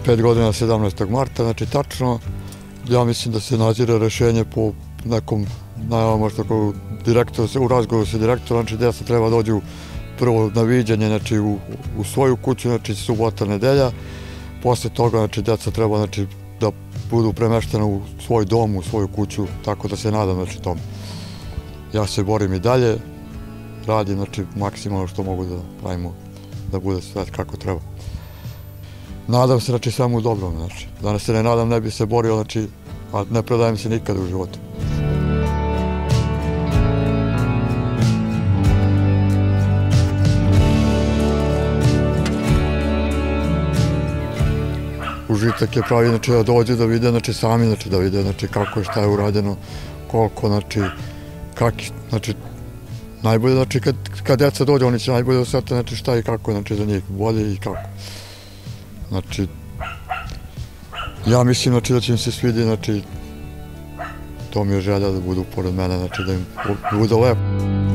5 godina 17. marta, znači tačno, ja mislim da se nadzire rešenje po nekom najavama što kao direktor, u razgovoru sa direktorom, znači deca treba dođu prvo na viđenje, znači u svoju kuću, znači subota, nedelja, posle toga, znači deca treba, znači da budu premeštene u svoj dom, u svoju kuću, tako da se nadam, znači tome. Ja se borim i dalje, radim, znači maksimalno što mogu da pravimo, da bude sve kako treba. Nadam se, znači, samo u dobrom, znači. Danas se ne nadam, ne bi se borio, znači, a ne predajem se nikada u životu. Užitak je pravi, znači, da dođe da vide, znači, sami, znači, da vide, znači, kako je, šta je urađeno, koliko, znači, znači, najbolje, znači, kad deca dođe, oni će najbolje osjeti, znači, šta i kako, znači, za njih, bolje i kako. Znači, ja mislim, znači, da će im se svidi, znači, to mi je želja da budu pored mene, znači, da im bude lepo.